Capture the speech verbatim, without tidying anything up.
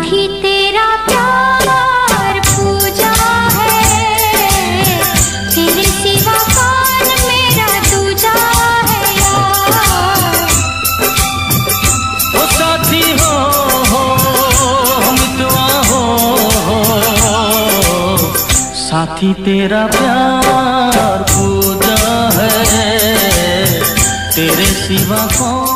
साथी तेरा प्यार पूजा है, तेरे सिवा कौन मेरा दूजा है यार। ओ साथी हो हो मितवा हो, साथी तेरा प्यार पूजा है, तेरे सिवा कौन